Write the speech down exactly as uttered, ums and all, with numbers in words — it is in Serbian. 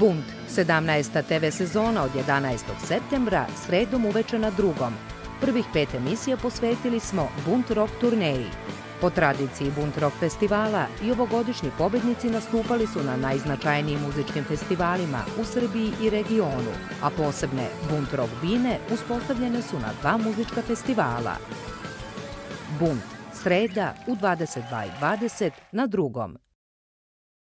Bunt, sedamnaesta te ve sezona od jedanaestog septembra, sredom uveče na drugom. Prvih pet emisija posvetili smo Bunt rock turneji. Po tradiciji Bunt rock festivala i ovogodišnji pobednici nastupali su na najznačajnijim muzičkim festivalima u Srbiji i regionu, a posebne Bunt rock bine uspostavljene su na dva muzička festivala. Bunt, sreda u dvadeset dva i dvadeset na drugom.